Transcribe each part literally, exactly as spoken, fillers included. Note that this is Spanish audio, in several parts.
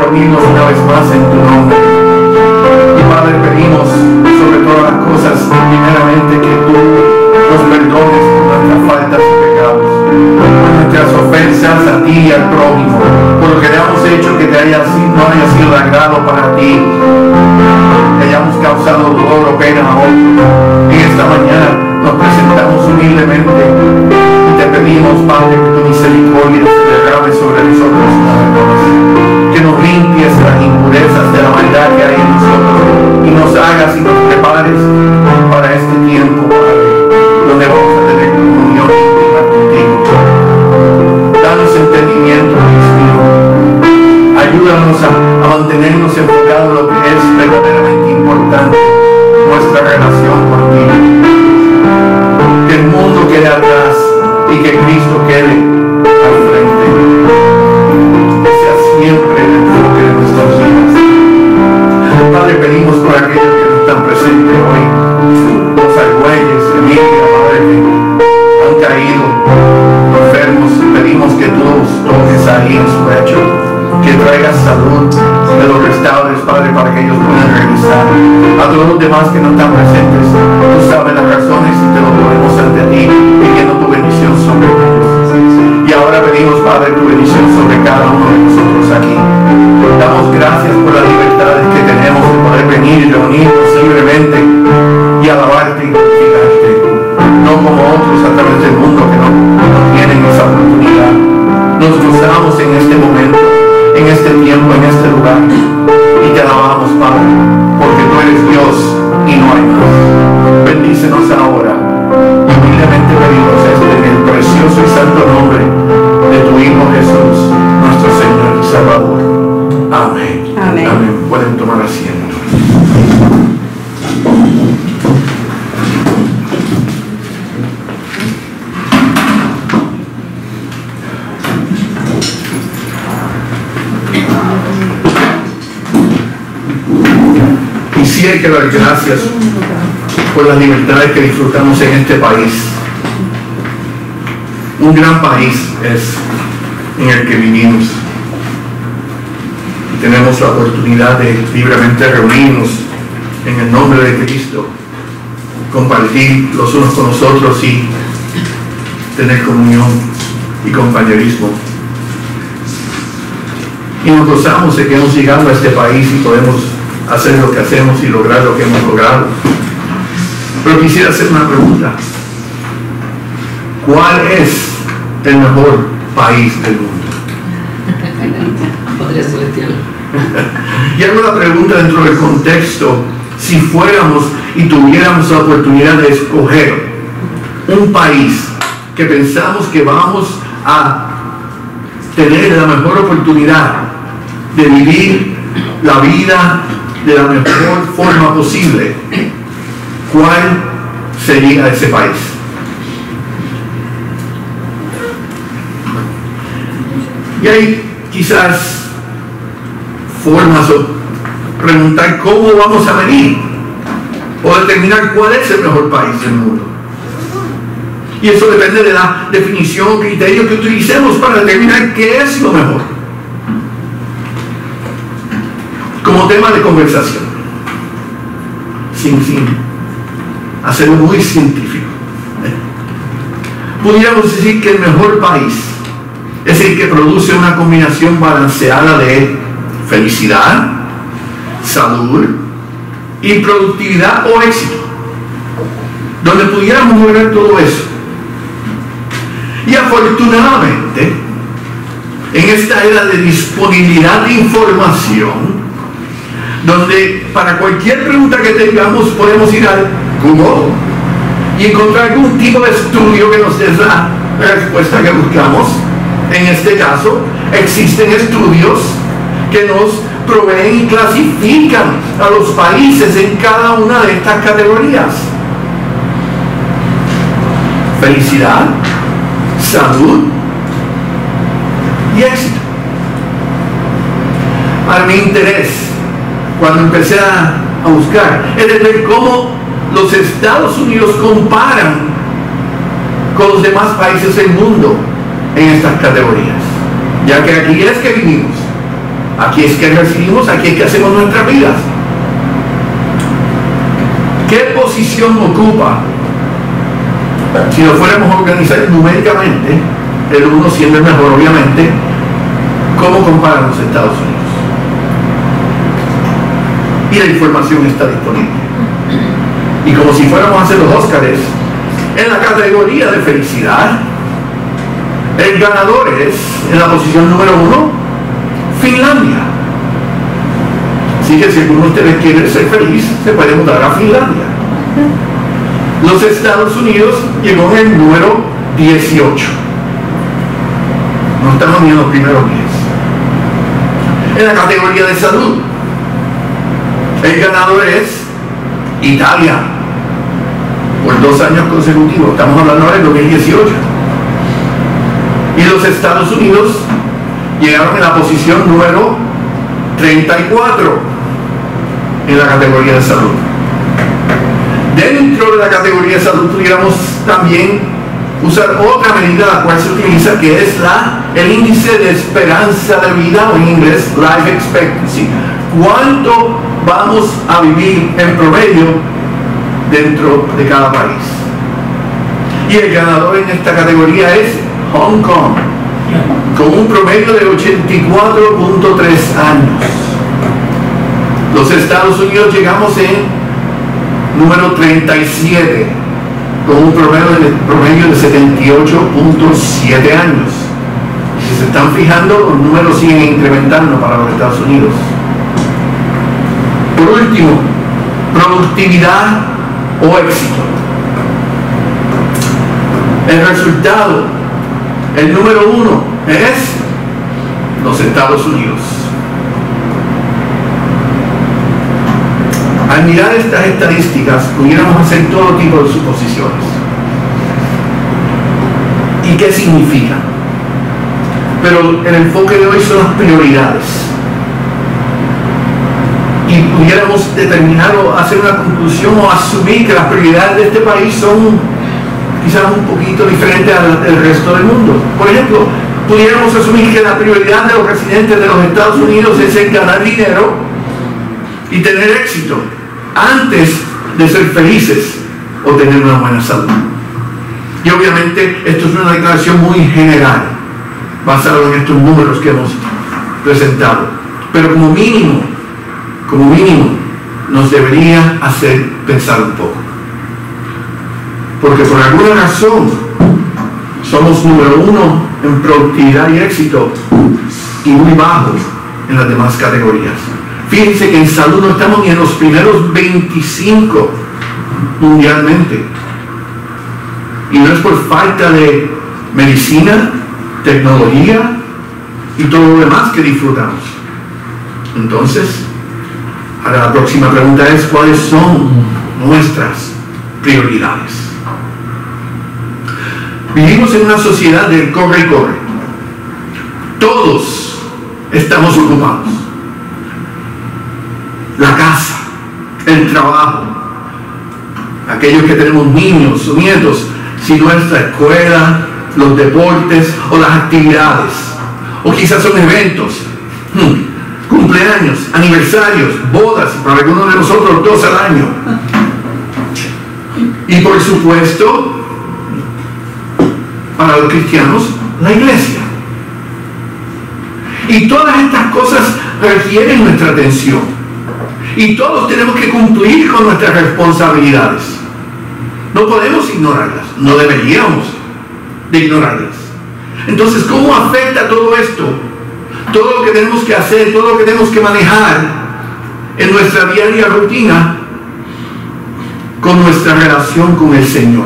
reunirnos una vez más en tu nombre. Y Padre, pedimos sobre todas las cosas, primeramente, que tú nos perdones por nuestras faltas y pecados, por nuestras ofensas a ti y al prójimo, por lo que hayamos hecho que te haya, no haya sido de agrado para ti, que hayamos causado dolor o pena a otros. En esta mañana nos presentamos humildemente y te pedimos, Padre, que tu misericordia se derrame sobre nosotros una vez más, que nos limpies de las impurezas, de la maldad que hay en nosotros, y nos hagas y nos prepares para este tiempo, Padre, donde vamos a tener comunión íntima contigo. Danos entendimiento, Dios mío. Ayúdanos a, a mantenernos enfocados en lo que es verdaderamente importante, nuestra relación contigo. Que el mundo quede atrás y que Cristo quede al frente. Que sea siempre el enfoque de nuestras vidas. Padre, pedimos por aquellos que no están presentes hoy, los Argüelles, Emilia, Padre, que han caído enfermos. Pedimos que tú los toques ahí en su lecho, que traigas salud, que los restaures, Padre, para que ellos puedan regresar. A todos los demás que no están presentes, tú sabes las razones y te lo ponemos ante ti, pidiendo tu bendición sobre ellos. Y ahora pedimos, Padre, tu bendición sobre cada uno de nosotros aquí. Damos gracias por las libertades que tenemos de poder venir y reunirnos libremente y alabarte y glorificarte, no como otros a través del mundo que no, no tienen esa oportunidad. Nos gozamos en este momento, en este tiempo, en este lugar, y te alabamos, Padre, porque tú eres Dios y no hay más. Bendícenos ahora y humildemente pedimos esto en el precioso y santo nombre de tu Hijo Jesús, nuestro Señor y Salvador. Amén. Amén. Amén. Pueden tomar asiento. Quisiera que dar gracias por las libertades que disfrutamos en este país. Un gran país es en el que vivimos. Y tenemos la oportunidad de libremente reunirnos en el nombre de Cristo, compartir los unos con los otros y tener comunión y compañerismo. Y nos gozamos de que hemos llegado a este país y podemos hacer lo que hacemos y lograr lo que hemos logrado. Pero quisiera hacer una pregunta. ¿Cuál es el mejor país del mundo? Padre Celestial. Y hago la pregunta dentro del contexto: si fuéramos y tuviéramos la oportunidad de escoger un país que pensamos que vamos a tener la mejor oportunidad de vivir la vida de la mejor forma posible, ¿cuál sería ese país? Y hay quizás formas de preguntar cómo vamos a medir o determinar cuál es el mejor país del mundo. Y eso depende de la definición o criterio que utilicemos para determinar qué es lo mejor. Como tema de conversación, sin, sin hacerlo muy científico, pudiéramos decir que el mejor país es el que produce una combinación balanceada de felicidad, salud y productividad o éxito, donde pudiéramos lograr todo eso. Y afortunadamente, en esta era de disponibilidad de información, donde para cualquier pregunta que tengamos podemos ir al Google y encontrar algún tipo de estudio que nos dé la respuesta que buscamos. En este caso, existen estudios que nos proveen y clasifican a los países en cada una de estas categorías: felicidad, salud y éxito. Para mi interés, cuando empecé a, a buscar, es de ver cómo los Estados Unidos comparan con los demás países del mundo en estas categorías, ya que aquí es que vivimos, Aquí es que recibimos, aquí es que hacemos nuestras vidas. ¿Qué posición ocupa? Si lo fuéramos a organizar numéricamente, el uno siendo el mejor, obviamente, ¿cómo comparan los Estados Unidos? Y la información está disponible. Y como si fuéramos a hacer los Óscares, en la categoría de felicidad, el ganador es, en la posición número uno, Finlandia. Así que si alguno de ustedes quiere ser feliz, se puede mudar a Finlandia. Los Estados Unidos llegó en el número dieciocho. No estamos ni en los primeros diez. En la categoría de salud, el ganador es Italia, por dos años consecutivos. Estamos hablando del dos mil dieciocho. Y los Estados Unidos llegaron en la posición número treinta y cuatro en la categoría de salud. Dentro de la categoría de salud pudiéramos también usar otra medida la cual se utiliza, que es la, el índice de esperanza de vida, o en inglés life expectancy. ¿Cuánto vamos a vivir en promedio dentro de cada país? Y el ganador en esta categoría es Hong Kong, con un promedio de ochenta y cuatro punto tres años. Los Estados Unidos llegamos en número treinta y siete, con un promedio de, promedio de setenta y ocho punto siete años. Si se están fijando, los números siguen incrementando para los Estados Unidos. Por último, productividad o éxito. El resultado, el número uno, es los Estados Unidos. Al mirar estas estadísticas, pudiéramos hacer todo tipo de suposiciones. ¿Y qué significa? Pero el enfoque de hoy son las prioridades. Y pudiéramos determinar o hacer una conclusión o asumir que las prioridades de este país son quizás un poquito diferentes al del resto del mundo. Por ejemplo, pudiéramos asumir que la prioridad de los residentes de los Estados Unidos es el ganar dinero y tener éxito, antes de ser felices o tener una buena salud. Y obviamente esto es una declaración muy general, basada en estos números que hemos presentado. Pero como mínimo, como mínimo, nos debería hacer pensar un poco. Porque por alguna razón somos número uno en productividad y éxito y muy bajos en las demás categorías. Fíjense que en salud no estamos ni en los primeros veinticinco mundialmente. Y no es por falta de medicina, tecnología y todo lo demás que disfrutamos. Entonces, ahora la próxima pregunta es: ¿cuáles son nuestras prioridades? Vivimos en una sociedad del corre y corre. Todos estamos ocupados. La casa, el trabajo, aquellos que tenemos niños o nietos, si nuestra escuela, los deportes o las actividades, o quizás son eventos, hmm, cumpleaños, aniversarios, bodas, para algunos de nosotros dos al año. Y por supuesto, para los cristianos, la iglesia. Y todas estas cosas requieren nuestra atención. Y todos tenemos que cumplir con nuestras responsabilidades. No podemos ignorarlas, no deberíamos de ignorarlas. Entonces, ¿cómo afecta todo esto? Todo lo que tenemos que hacer, todo lo que tenemos que manejar en nuestra diaria rutina con nuestra relación con el Señor.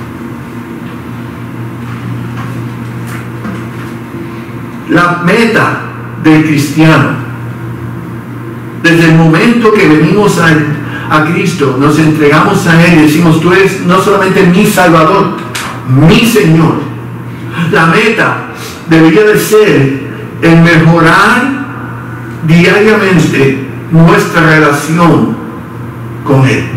La meta del cristiano, desde el momento que venimos a, a Cristo, nos entregamos a Él y decimos: tú eres no solamente mi Salvador, mi Señor. La meta debería de ser el mejorar diariamente nuestra relación con Él.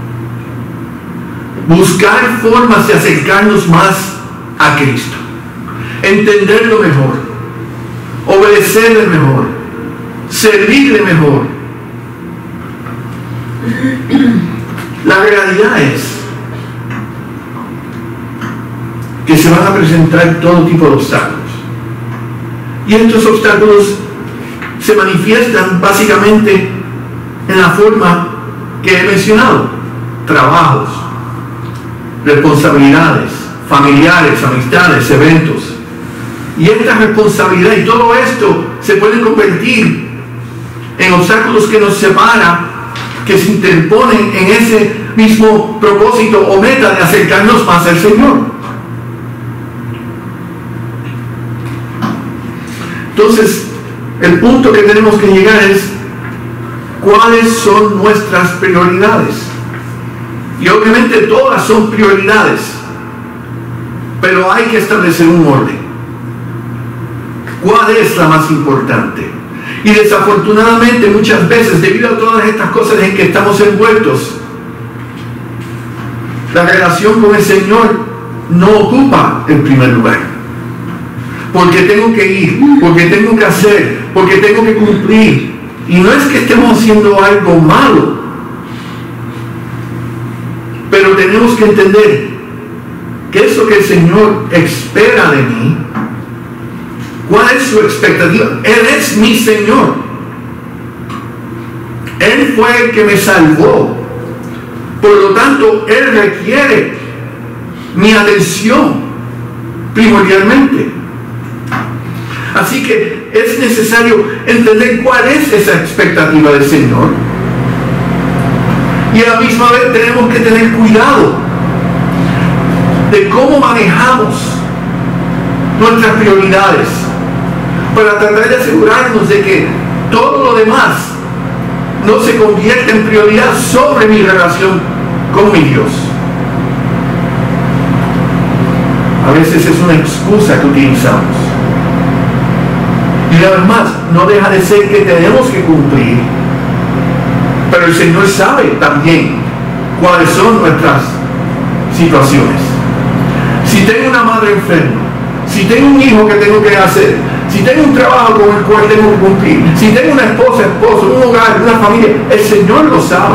Buscar formas de acercarnos más a Cristo. Entenderlo mejor. Obedecerle mejor. servirle mejor. La realidad es que se van a presentar todo tipo de obstáculos. Y estos obstáculos se manifiestan básicamente en la forma que he mencionado: trabajos, responsabilidades, familiares, amistades, eventos. Y esta responsabilidad y todo esto se puede convertir en obstáculos que nos separan, que se interponen en ese mismo propósito o meta de acercarnos más al Señor. Entonces, el punto que tenemos que llegar es: ¿cuáles son nuestras prioridades? Y obviamente todas son prioridades, pero hay que establecer un orden. ¿Cuál es la más importante? Y desafortunadamente muchas veces, debido a todas estas cosas en que estamos envueltos, la relación con el Señor no ocupa el primer lugar. Porque tengo que ir, porque tengo que hacer, porque tengo que cumplir. Y no es que estemos haciendo algo malo, pero tenemos que entender que eso que el Señor espera de mí, ¿cuál es su expectativa? Él es mi Señor. Él fue el que me salvó. Por lo tanto, Él requiere mi atención primordialmente. Así que es necesario entender cuál es esa expectativa del Señor. Y a la misma vez tenemos que tener cuidado de cómo manejamos nuestras prioridades, para tratar de asegurarnos de que todo lo demás no se convierta en prioridad sobre mi relación con mi Dios. A veces es una excusa que utilizamos. Y además, no deja de ser que tenemos que cumplir, pero el Señor sabe también cuáles son nuestras situaciones. Si tengo una madre enferma, si tengo un hijo que tengo que hacer, si tengo un trabajo con el cual tengo que cumplir, si tengo una esposa, esposo, un hogar, una familia, el Señor lo sabe.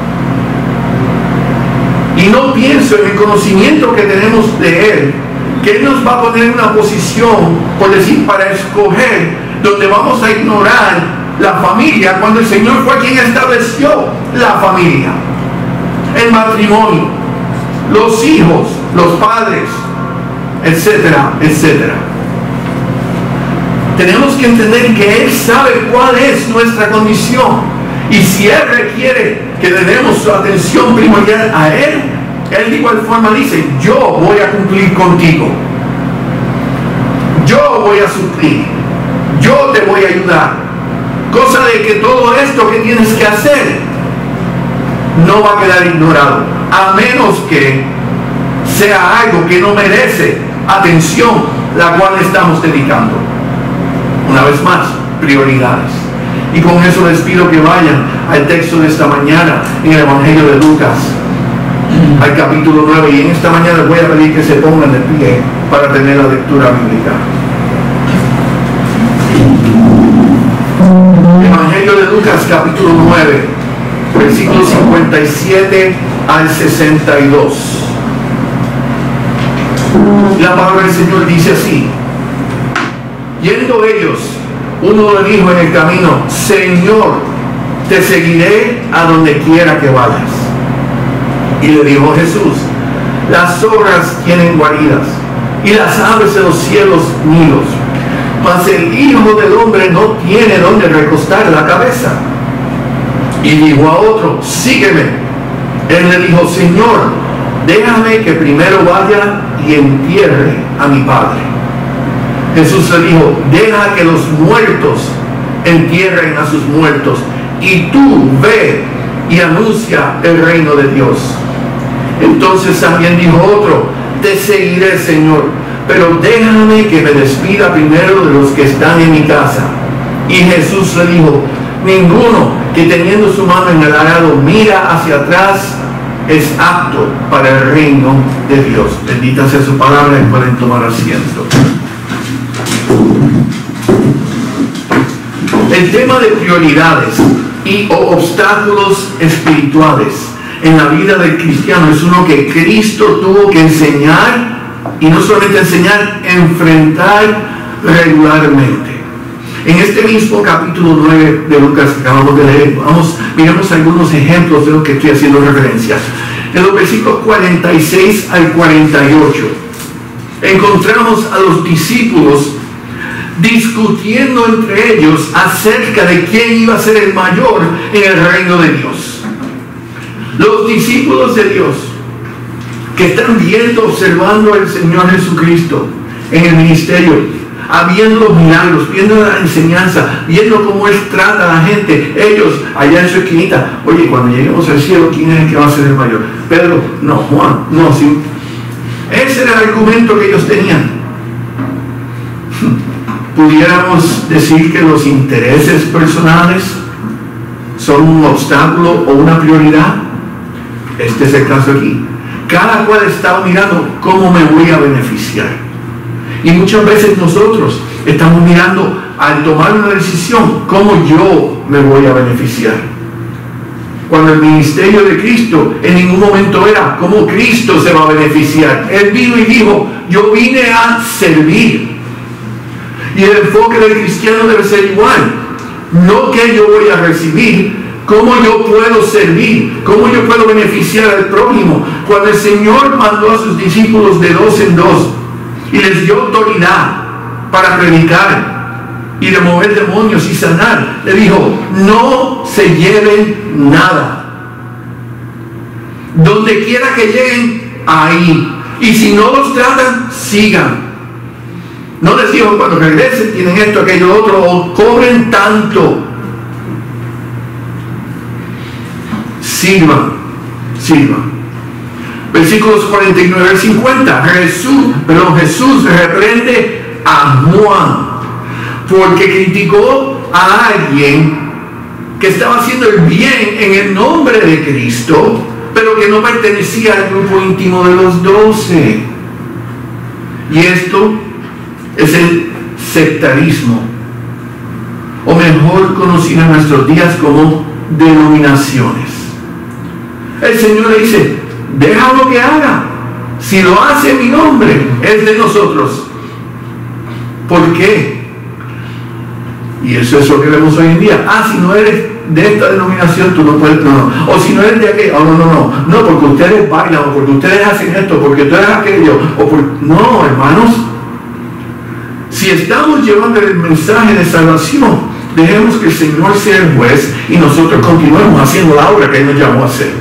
Y no pienso en el conocimiento que tenemos de Él, que Él nos va a poner en una posición, por decir, para escoger, donde vamos a ignorar la familia, cuando el Señor fue quien estableció la familia, el matrimonio, los hijos, los padres, etcétera, etcétera. Tenemos que entender que Él sabe cuál es nuestra condición, y si Él requiere que le demos su atención primordial a Él, Él de igual forma dice: yo voy a cumplir contigo, yo voy a suplir, yo te voy a ayudar. Cosa de que todo esto que tienes que hacer no va a quedar ignorado, a menos que sea algo que no merece atención, la cual estamos dedicando. Una vez más, prioridades. Y con eso les pido que vayan al texto de esta mañana en el Evangelio de Lucas, al capítulo nueve, y en esta mañana les voy a pedir que se pongan de pie para tener la lectura bíblica. Evangelio de Lucas, capítulo nueve, versículos cincuenta y siete al sesenta y dos. La palabra del Señor dice así: yendo ellos, uno le dijo en el camino: Señor, te seguiré a donde quiera que vayas. Y le dijo Jesús: las zorras tienen guaridas, y las aves de los cielos nidos, mas el Hijo del Hombre no tiene donde recostar la cabeza. Y dijo a otro: sígueme. Él le dijo: Señor, déjame que primero vaya y entierre a mi Padre. Jesús le dijo: deja que los muertos entierren a sus muertos, y tú ve y anuncia el reino de Dios. Entonces también dijo otro: te seguiré, Señor, pero déjame que me despida primero de los que están en mi casa. Y Jesús le dijo: ninguno que teniendo su mano en el arado mira hacia atrás es apto para el reino de Dios. Bendita sea su palabra, y pueden tomar asiento. El tema de prioridades y o obstáculos espirituales en la vida del cristiano es uno que Cristo tuvo que enseñar, y no solamente enseñar, enfrentar regularmente. En este mismo capítulo nueve de Lucas que acabamos de leer, vamos, miramos algunos ejemplos de lo que estoy haciendo referencia. En los versículos cuarenta y seis al cuarenta y ocho, encontramos a los discípulos discutiendo entre ellos acerca de quién iba a ser el mayor en el reino de Dios. Los discípulos de Dios que están viendo, observando al Señor Jesucristo en el ministerio, viendo los milagros, viendo la enseñanza, viendo cómo Él trata a la gente, ellos allá en su esquinita, oye, cuando lleguemos al cielo, ¿quién es el que va a ser el mayor? Pedro, no, Juan, no, sí. Ese era el argumento que ellos tenían. Pudiéramos decir que los intereses personales son un obstáculo o una prioridad. Este es el caso aquí. Cada cual estaba mirando cómo me voy a beneficiar. Y muchas veces nosotros estamos mirando, al tomar una decisión, cómo yo me voy a beneficiar. Cuando el ministerio de Cristo en ningún momento era cómo Cristo se va a beneficiar. Él vino y dijo, yo vine a servir. Y el enfoque del cristiano debe ser igual. No que yo voy a recibir, cómo yo puedo servir, cómo yo puedo beneficiar al prójimo. Cuando el Señor mandó a sus discípulos de dos en dos y les dio autoridad para predicar y remover demonios y sanar, le dijo, no se lleven nada. Donde quiera que lleguen, ahí. Y si no los tratan, sigan. No les digo, cuando regresen tienen esto, aquello, otro, o cobren tanto. Sirvan, sirvan. Versículos cuarenta y nueve al cincuenta. Jesús, perdón, Jesús reprende a Juan porque criticó a alguien que estaba haciendo el bien en el nombre de Cristo, pero que no pertenecía al grupo íntimo de los doce. Y esto es el sectarismo, o mejor conocido en nuestros días como denominaciones. El Señor le dice, déjalo que haga. Si lo hace en mi nombre, es de nosotros. ¿Por qué? Y eso es lo que vemos hoy en día. Ah, si no eres de esta denominación, tú no puedes, no, no. O si no eres de aquello, oh, no, no, no. No, porque ustedes bailan, o porque ustedes hacen esto, porque ustedes aquello, o por... No, hermanos. Si estamos llevando el mensaje de salvación, dejemos que el Señor sea el juez y nosotros continuemos haciendo la obra que Él nos llamó a hacer.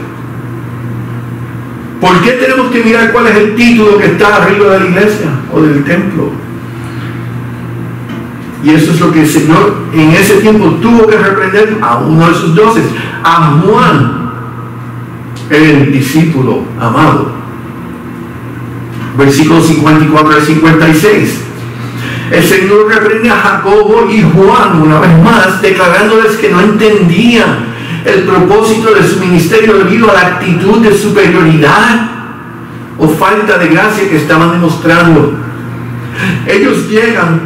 ¿Por qué tenemos que mirar cuál es el título que está arriba de la iglesia o del templo? Y eso es lo que el Señor en ese tiempo tuvo que reprender a uno de sus doce, a Juan, el discípulo amado. Versículos cincuenta y cuatro al cincuenta y seis. El Señor reprende a Jacobo y Juan una vez más, declarándoles que no entendían el propósito de su ministerio debido a la actitud de superioridad o falta de gracia que estaban demostrando. Ellos llegan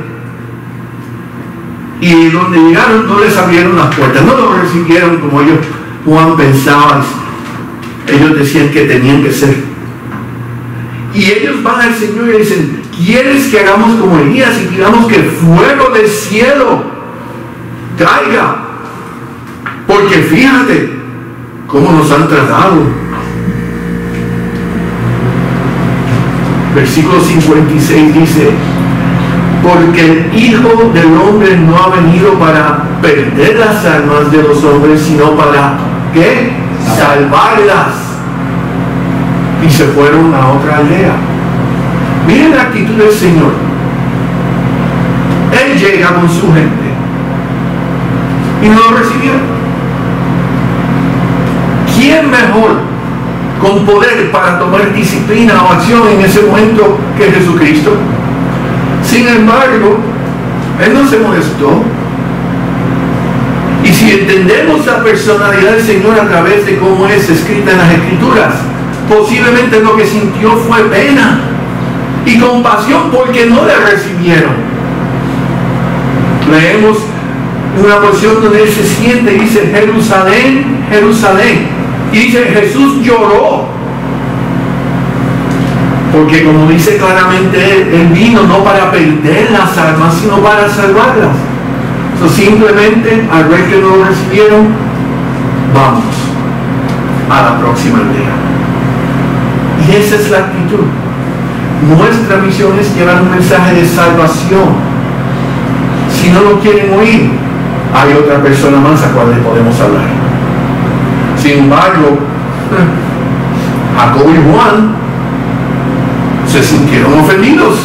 y donde llegaron no les abrieron las puertas, no los recibieron como ellos, Juan, pensaba. Ellos decían que tenían que ser. Y ellos van al Señor y dicen, ¿quieres que hagamos como Elías y pidamos que el fuego del cielo caiga? Porque fíjate cómo nos han tratado. Versículo cincuenta y seis dice, porque el Hijo del Hombre no ha venido para perder las almas de los hombres, sino para, ¿qué? Salvarlas. Y se fueron a otra aldea. Miren la actitud del Señor. Él llega con su gente y no lo recibieron. ¿Quién mejor con poder para tomar disciplina o acción en ese momento que Jesucristo? Sin embargo, Él no se molestó. Y si entendemos la personalidad del Señor a través de cómo es escrita en las Escrituras, posiblemente lo que sintió fue pena y compasión porque no le recibieron. Leemos una porción donde él se siente y dice: Jerusalén, Jerusalén. Y dice: Jesús lloró. Porque como dice claramente él, él vino no para perder las almas, sino para salvarlas. So, simplemente al ver que no lo recibieron, vamos a la próxima aldea. Y esa es la actitud. Nuestra misión es llevar un mensaje de salvación. Si no lo quieren oír, hay otra persona más a cual le podemos hablar. Sin embargo, Jacobo y Juan se sintieron ofendidos.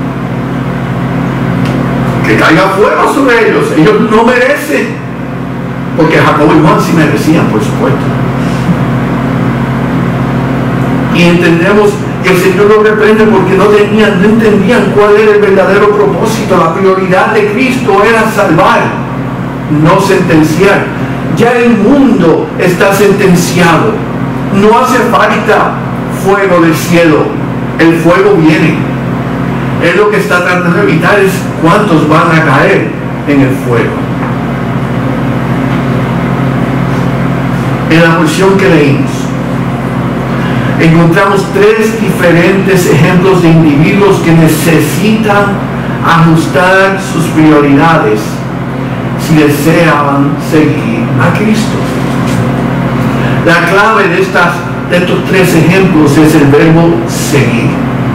Que caiga fuego sobre ellos. Ellos no merecen. Porque Jacobo y Juan sí merecían, por supuesto. Y entendemos que el Señor los reprende porque no tenían, no entendían cuál era el verdadero propósito. La prioridad de Cristo era salvar, no sentenciar. Ya el mundo está sentenciado. No hace falta fuego del cielo. El fuego viene. Él lo que está tratando de evitar es cuántos van a caer en el fuego. En la porción que leímos, encontramos tres diferentes ejemplos de individuos que necesitan ajustar sus prioridades si deseaban seguir a Cristo. La clave de, estas, de estos tres ejemplos es el verbo seguir,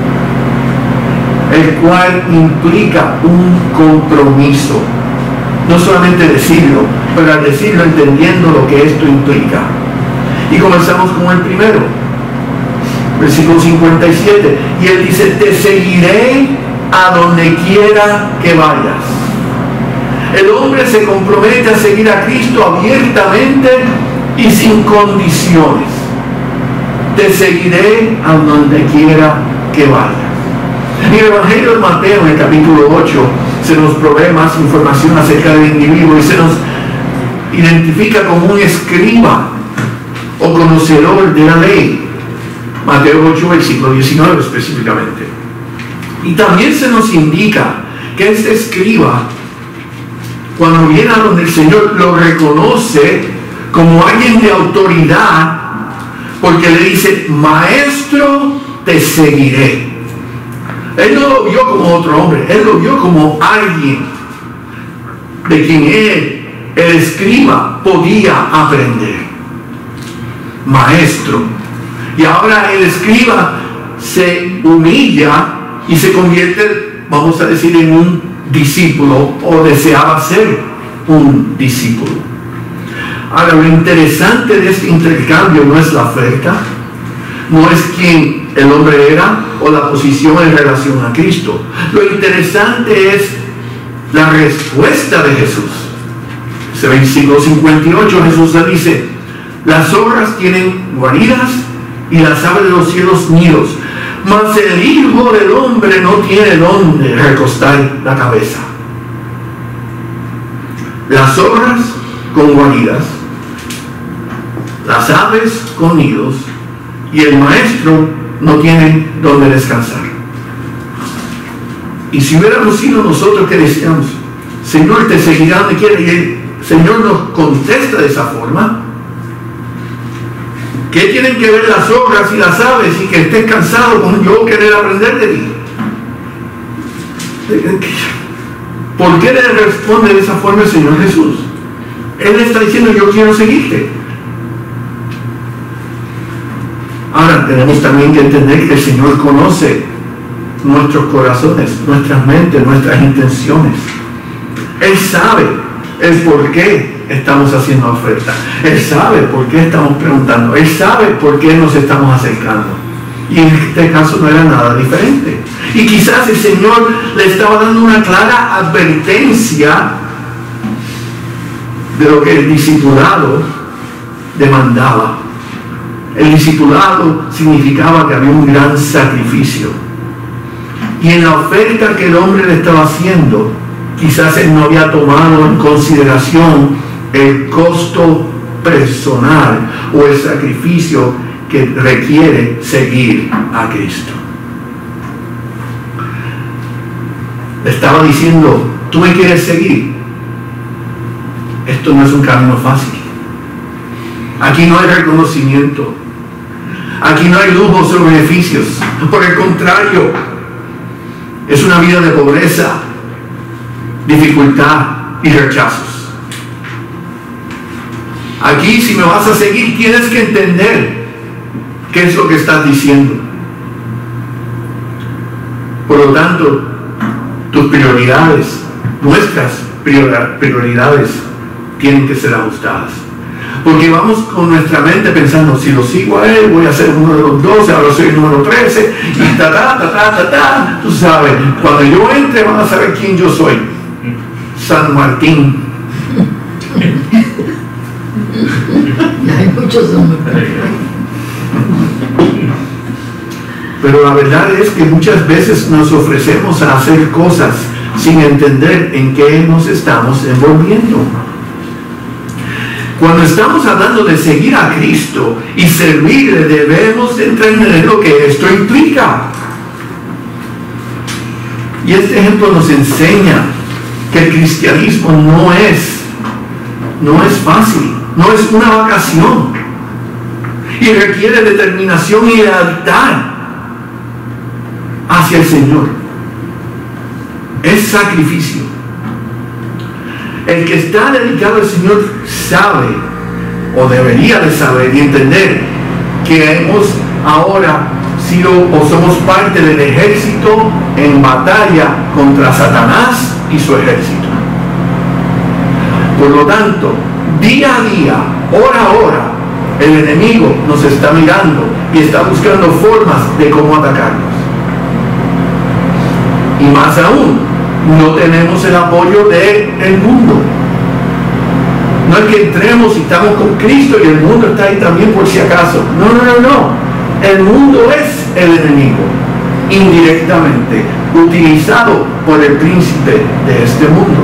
el cual implica un compromiso. No solamente decirlo, pero al decirlo entendiendo lo que esto implica. Y comenzamos con el primero, versículo cincuenta y siete. Y él dice: te seguiré a donde quiera que vayas. El hombre se compromete a seguir a Cristo abiertamente y sin condiciones. Te seguiré a donde quiera que vayas. En el Evangelio de Mateo, en el capítulo ocho, se nos provee más información acerca del individuo y se nos identifica como un escriba o conocedor de la ley. Mateo ocho, versículo diecinueve específicamente. Y también se nos indica que este escriba, cuando viene a donde el Señor, lo reconoce como alguien de autoridad, porque le dice: maestro, te seguiré. Él no lo vio como otro hombre, él lo vio como alguien de quien él, el escriba, podía aprender. Maestro. Y ahora el escriba se humilla y se convierte, vamos a decir, en un discípulo, o deseaba ser un discípulo. Ahora, lo interesante de este intercambio no es la oferta, no es quién el hombre era o la posición en relación a Cristo. Lo interesante es la respuesta de Jesús. Ese versículo cincuenta y ocho, Jesús le dice: las zorras tienen guaridas y las aves de los cielos nidos, mas el Hijo del Hombre no tiene donde recostar la cabeza. Las zorras con guaridas, las aves con nidos, y el maestro no tiene donde descansar. Y si hubiéramos sido nosotros que decíamos: Señor, te seguirá donde quiera, y el Señor nos contesta de esa forma, ¿qué tienen que ver las zorras y las aves y que estés cansado con yo querer aprender de ti? ¿Por qué le responde de esa forma el Señor Jesús? Él le está diciendo: yo quiero seguirte. Ahora tenemos también que entender que el Señor conoce nuestros corazones, nuestras mentes, nuestras intenciones. Él sabe el por qué estamos haciendo oferta. Él sabe por qué estamos preguntando. Él sabe por qué nos estamos acercando. Y en este caso no era nada diferente. Y quizás el Señor le estaba dando una clara advertencia de lo que el discipulado demandaba. El discipulado significaba que había un gran sacrificio. Y en la oferta que el hombre le estaba haciendo, quizás él no había tomado en consideración el costo personal o el sacrificio que requiere seguir a Cristo. Le estaba diciendo: tú me quieres seguir, esto no es un camino fácil. Aquí no hay reconocimiento. Aquí no hay lujos o beneficios. Por el contrario, es una vida de pobreza, dificultad y rechazos. Aquí, si me vas a seguir, tienes que entender qué es lo que estás diciendo. Por lo tanto, tus prioridades, nuestras prioridades, tienen que ser ajustadas. Porque vamos con nuestra mente pensando, si lo sigo a él, voy a ser uno de los doce, ahora soy el número trece, y ta, ta, ta, ta, ta, ta. Tú sabes, cuando yo entre van a saber quién yo soy. San Martín. Hay muchos hombres. Pero la verdad es que muchas veces nos ofrecemos a hacer cosas sin entender en qué nos estamos envolviendo. Cuando estamos hablando de seguir a Cristo y servirle, debemos entender lo que esto implica. Y este ejemplo nos enseña que el cristianismo no es, no es fácil, no es una vacación. Y requiere determinación y lealtad hacia el Señor. Es sacrificio. El que está dedicado al Señor sabe, o debería de saber y entender, que hemos ahora sido o somos parte del ejército en batalla contra Satanás y su ejército. Por lo tanto, día a día, hora a hora, el enemigo nos está mirando y está buscando formas de cómo atacarnos. Y más aún, no tenemos el apoyo del mundo. No es que entremos y estamos con Cristo y el mundo está ahí también por si acaso. No, no, no, no. El mundo es el enemigo, indirectamente, utilizado por el príncipe de este mundo.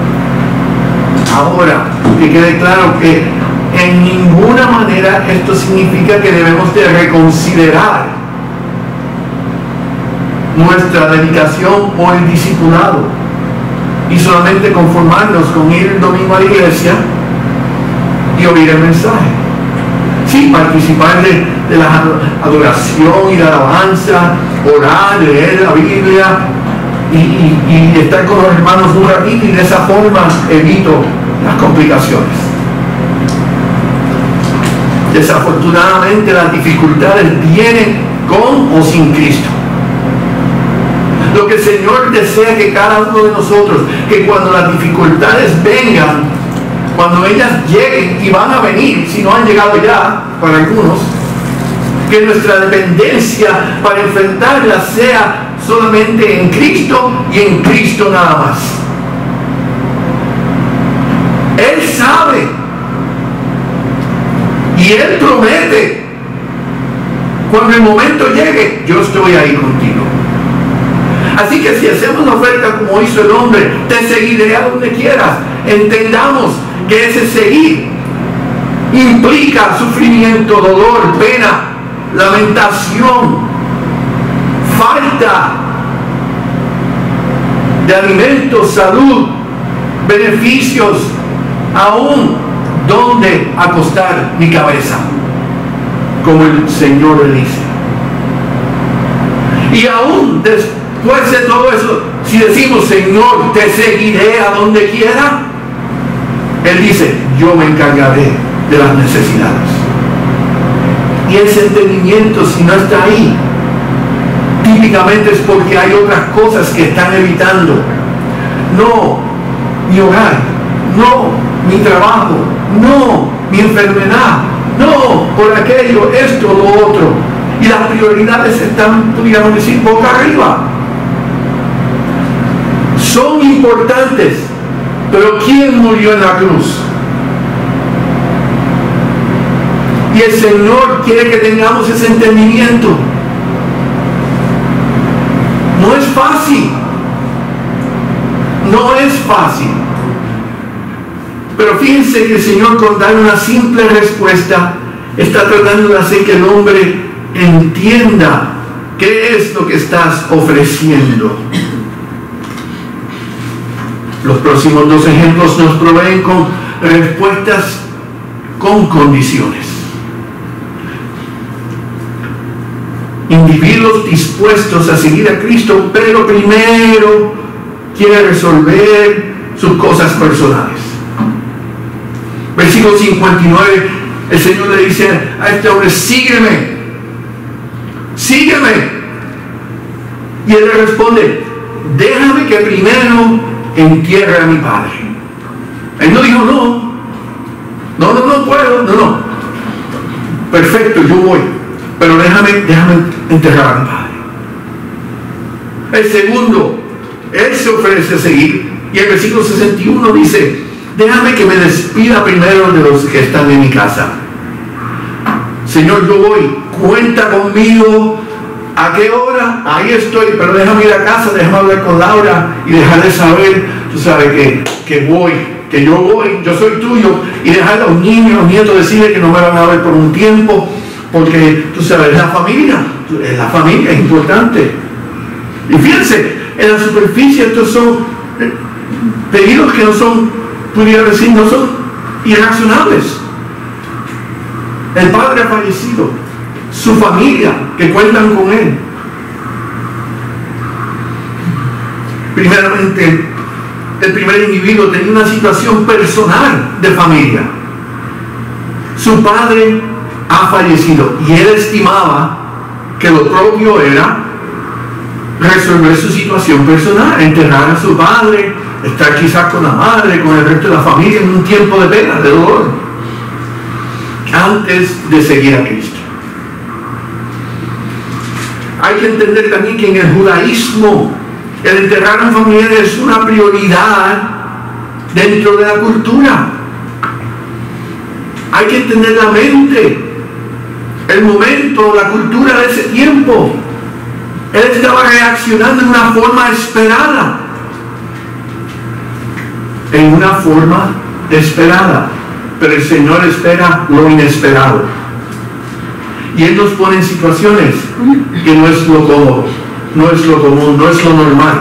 Ahora, que quede claro que en ninguna manera esto significa que debemos de reconsiderar nuestra dedicación o el discipulado y solamente conformarnos con ir el domingo a la iglesia y oír el mensaje. Sí, participar de, de la adoración y la alabanza, orar, leer la Biblia y, y, y estar con los hermanos un ratito, y de esa forma evito las complicaciones. Desafortunadamente las dificultades vienen con o sin Cristo. Lo que el Señor desea que cada uno de nosotros, que cuando las dificultades vengan, cuando ellas lleguen, y van a venir, si no han llegado ya, para algunos, que nuestra dependencia para enfrentarlas sea solamente en Cristo y en Cristo nada más. Él sabe y Él promete, cuando el momento llegue, yo estoy ahí contigo. Así que si hacemos una oferta como hizo el hombre, te seguiré a donde quieras, entendamos que ese seguir implica sufrimiento, dolor, pena, lamentación, falta de alimentos, salud, beneficios, aún donde acostar mi cabeza, como el Señor le dice. Y aún después Después de todo eso, si decimos, Señor, te seguiré a donde quiera, Él dice, yo me encargaré de las necesidades. Y ese entendimiento, si no está ahí, típicamente es porque hay otras cosas que están evitando. No mi hogar, no mi trabajo, no mi enfermedad, no por aquello, esto, lo otro. Y las prioridades están, podríamos decir, boca arriba. Son importantes, pero ¿quién murió en la cruz? Y el Señor quiere que tengamos ese entendimiento. No es fácil, no es fácil. Pero fíjense que el Señor, con dar una simple respuesta, está tratando de hacer que el hombre entienda qué es lo que estás ofreciendo. Los próximos dos ejemplos nos proveen con respuestas con condiciones. Individuos dispuestos a seguir a Cristo, pero primero quiere resolver sus cosas personales. Versículo cincuenta y nueve, el Señor le dice a este hombre: sígueme, sígueme. Y él le responde: déjame que primero entierre a mi padre. Él no dijo no, no, no, no puedo, no, no. Perfecto, yo voy, pero déjame, déjame enterrar a mi padre. El segundo, él se ofrece a seguir, y el versículo sesenta y uno dice: déjame que me despida primero de los que están en mi casa. Señor, yo voy, cuenta conmigo. ¿A qué hora? Ahí estoy, pero déjame ir a casa, déjame hablar con Laura y dejarle saber, tú sabes, que, que voy, que yo voy, yo soy tuyo, y dejar a los niños, a los nietos decirle que no me van a ver por un tiempo, porque tú sabes, la familia, la familia es importante. Y fíjense, en la superficie estos son pedidos que no son, pudiera decir, no son irracionables. El padre ha fallecido, su familia, que cuentan con él. Primeramente, el primer individuo tenía una situación personal de familia. Su padre ha fallecido y él estimaba que lo propio era resolver su situación personal, enterrar a su padre, estar quizás con la madre, con el resto de la familia en un tiempo de pena, de dolor, antes de seguir a Cristo. Hay que entender también que en el judaísmo el enterrar a un familiar es una prioridad dentro de la cultura. Hay que entender la mente, el momento, la cultura de ese tiempo. Él estaba reaccionando en una forma esperada. En una forma esperada. Pero el Señor espera lo inesperado. Y Él nos pone en situaciones que no es lo cómodo, no es lo común, no es lo normal.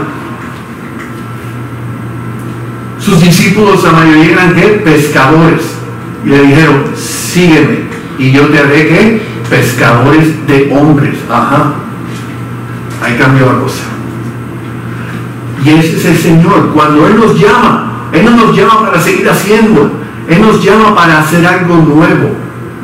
Sus discípulos, la mayoría eran ¿qué? Pescadores. Y le dijeron: sígueme y yo te haré ¿qué? Pescadores de hombres. Ajá. Ahí cambió la cosa. Y ese es el Señor. Cuando Él nos llama, Él no nos llama para seguir haciendo, Él nos llama para hacer algo nuevo.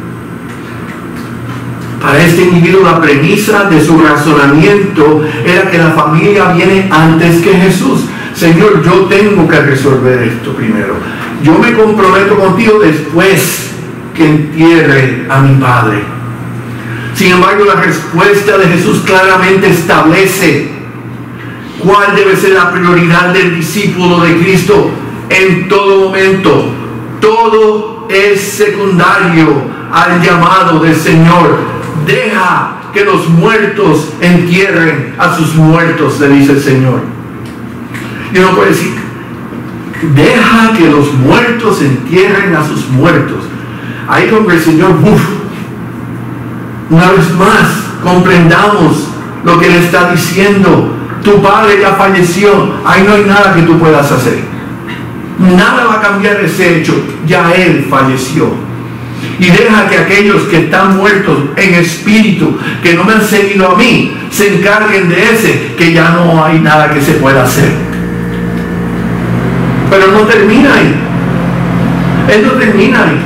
Para este individuo la premisa de su razonamiento era que la familia viene antes que Jesús. Señor, yo tengo que resolver esto primero. Yo me comprometo contigo después que entierre a mi padre. Sin embargo, la respuesta de Jesús claramente establece cuál debe ser la prioridad del discípulo de Cristo en todo momento. Todo es secundario al llamado del Señor. Deja que los muertos entierren a sus muertos, le dice el Señor. Y uno puede decir: deja que los muertos entierren a sus muertos. Ahí como el Señor, uff, una vez más, comprendamos lo que le está diciendo. Tu padre ya falleció, ahí no hay nada que tú puedas hacer. Nada va a cambiar ese hecho, ya él falleció. Y deja que aquellos que están muertos en espíritu, que no me han seguido a mí, se encarguen de ese, que ya no hay nada que se pueda hacer. Pero no termina ahí. Él no termina ahí.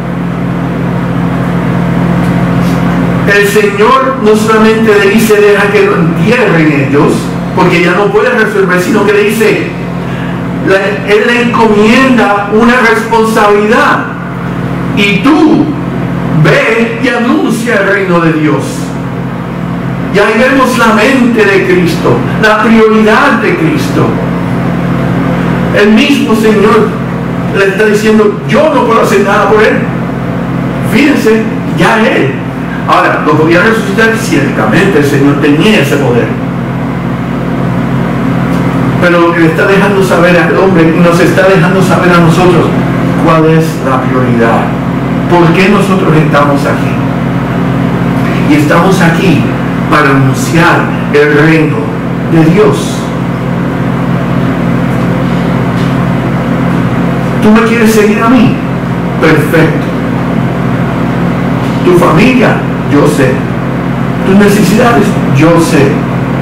El Señor no solamente le dice: deja que lo entierren ellos, porque ya no puede resolver, sino que le dice, Él le encomienda una responsabilidad. Y tú ve y anuncia el reino de Dios. Y ahí vemos la mente de Cristo, la prioridad de Cristo. El mismo Señor le está diciendo: yo no puedo hacer nada por él. Fíjense, ya él. Ahora, ¿lo podía resucitar? Ciertamente el Señor tenía ese poder. Pero lo que le está dejando saber al hombre, y nos está dejando saber a nosotros, cuál es la prioridad. ¿Por qué nosotros estamos aquí? Y estamos aquí para anunciar el reino de Dios. Tú tú me quieres seguir a mí, perfecto. Tu familia, yo sé. Tus necesidades, yo sé.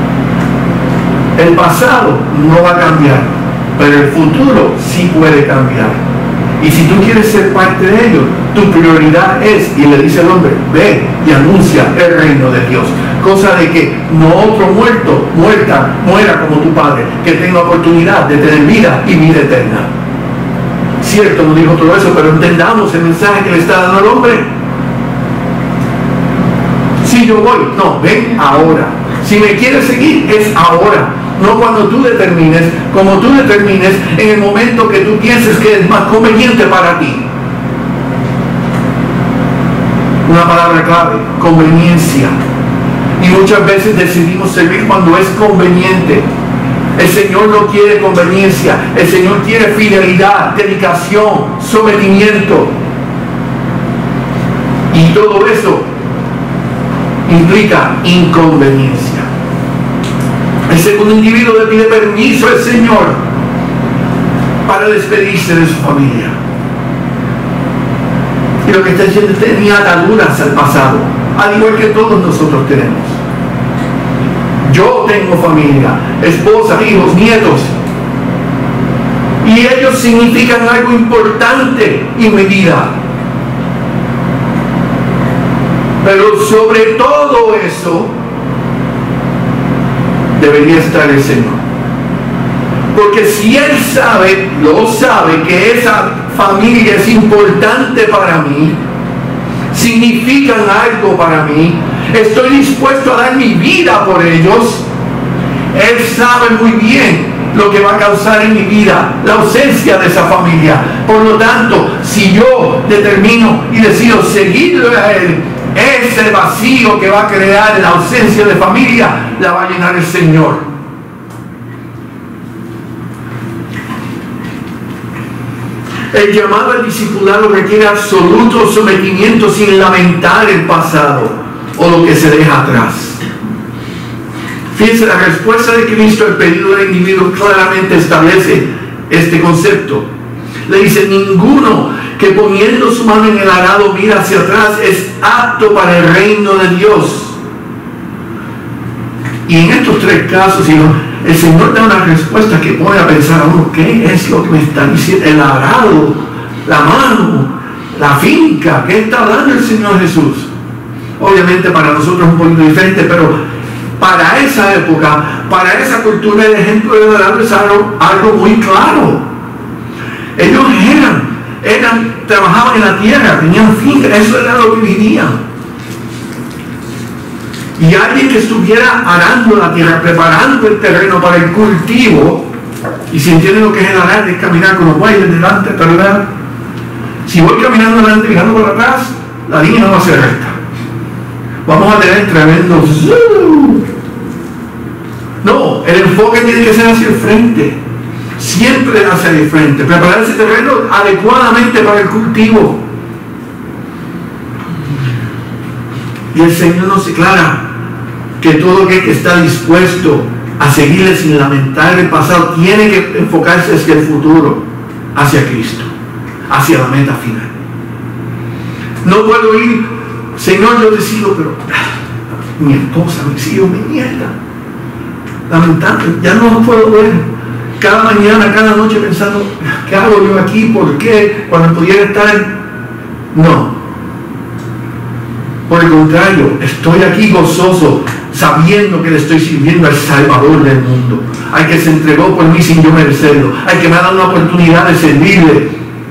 El pasado no va a cambiar, pero el futuro sí puede cambiar. Y si tú quieres ser parte de ello, tu prioridad es, y le dice el hombre, ve y anuncia el reino de Dios. Cosa de que no otro muerto, muerta, muera como tu padre, que tenga oportunidad de tener vida y vida eterna. Cierto, no dijo todo eso, pero entendamos el mensaje que le está dando al hombre. Si yo voy, no, ven ahora. Si me quieres seguir, es ahora. No cuando tú determines, como tú determines en el momento que tú pienses que es más conveniente para ti. Una palabra clave, conveniencia. Y muchas veces decidimos servir cuando es conveniente. El Señor no quiere conveniencia, el Señor quiere fidelidad, dedicación, sometimiento. Y todo eso implica inconveniencia. El segundo individuo le pide permiso al Señor para despedirse de su familia. Y lo que está diciendo, tenía ataduras al pasado, al igual que todos nosotros tenemos. Yo tengo familia, esposa, hijos, nietos. Y ellos significan algo importante en mi vida. Pero sobre todo eso, debería estar el Señor. Porque si Él sabe, lo sabe, que esa familia es importante para mí, significan algo para mí, estoy dispuesto a dar mi vida por ellos, Él sabe muy bien lo que va a causar en mi vida la ausencia de esa familia. Por lo tanto, si yo determino y decido seguirlo a Él, ese vacío que va a crear la ausencia de familia la va a llenar el Señor. El llamado al discipulado requiere absoluto sometimiento sin lamentar el pasado o lo que se deja atrás. Fíjense, la respuesta de Cristo al pedido del individuo claramente establece este concepto. Le dice, ninguno que poniendo su mano en el arado mira hacia atrás es apto para el reino de Dios. Y en estos tres casos, el Señor da una respuesta que pone a pensar a uno, ¿qué es lo que me está diciendo? El arado, la mano, la finca, ¿qué está hablando el Señor Jesús? Obviamente para nosotros es un poquito diferente, pero para esa época, para esa cultura, el ejemplo del arado es algo, algo muy claro. Ellos eran, eran, trabajaban en la tierra, tenían finca, eso era lo que vivían. Y alguien que estuviera arando la tierra, preparando el terreno para el cultivo, y si entienden lo que es el arar, es caminar con los bueyes delante, ¿verdad? Si voy caminando delante, mirando para atrás, la línea no va a ser recta. Vamos a tener tremendos... No, el enfoque tiene que ser hacia el frente. Siempre hacia el frente. Preparar ese terreno adecuadamente para el cultivo. Y el Señor nos declara que todo aquel que está dispuesto a seguirle sin lamentar el pasado tiene que enfocarse hacia el futuro, hacia Cristo, hacia la meta final. No puedo ir, Señor, yo decido, pero mi esposa, mis hijos, mi nieta, lamentando, ya no lo puedo ver. Cada mañana, cada noche pensando, ¿qué hago yo aquí? ¿Por qué? Cuando pudiera estar... No. Por el contrario, estoy aquí gozoso, sabiendo que le estoy sirviendo al Salvador del mundo, al que se entregó por mí sin yo merecerlo, al que me ha dado una oportunidad de servirle,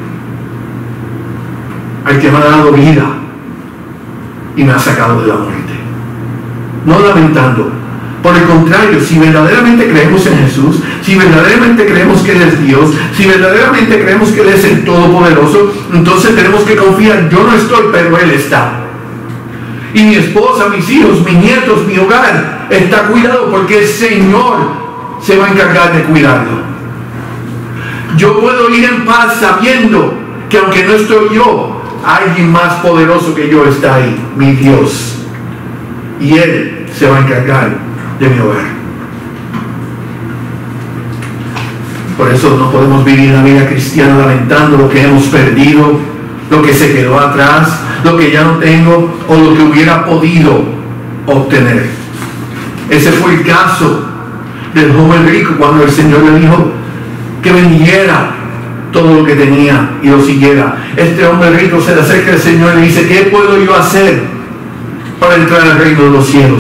al que me ha dado vida y me ha sacado de la muerte. No lamentando. Por el contrario, si verdaderamente creemos en Jesús, si verdaderamente creemos que Él es Dios, si verdaderamente creemos que Él es el Todopoderoso, entonces tenemos que confiar, yo no estoy, pero Él está. Y mi esposa, mis hijos, mis nietos, mi hogar está cuidado porque el Señor se va a encargar de cuidarlo. Yo puedo ir en paz sabiendo que aunque no estoy yo, alguien más poderoso que yo está ahí, mi Dios. Y Él se va a encargar de mi hogar. Por eso no podemos vivir la vida cristiana lamentando lo que hemos perdido, lo que se quedó atrás, lo que ya no tengo o lo que hubiera podido obtener. Ese fue el caso del joven rico cuando el Señor le dijo que vendiera todo lo que tenía y lo siguiera. Este hombre rico se le acerca al Señor y le dice: ¿qué puedo yo hacer para entrar al reino de los cielos?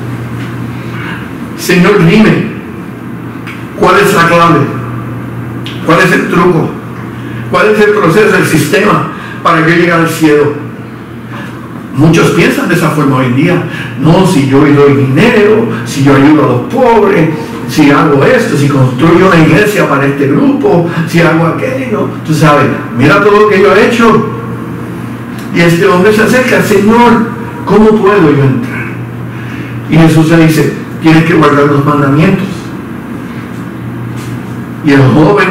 Señor, dime, ¿cuál es la clave? ¿Cuál es el truco? ¿Cuál es el proceso, el sistema para yo llegar al cielo? Muchos piensan de esa forma hoy en día. No, si yo doy dinero, si yo ayudo a los pobres, si hago esto, si construyo una iglesia para este grupo, si hago aquello, tú sabes, mira todo lo que yo he hecho. Y este hombre se acerca: Señor, ¿cómo puedo yo entrar? Y Jesús le dice: tienes que guardar los mandamientos. Y el joven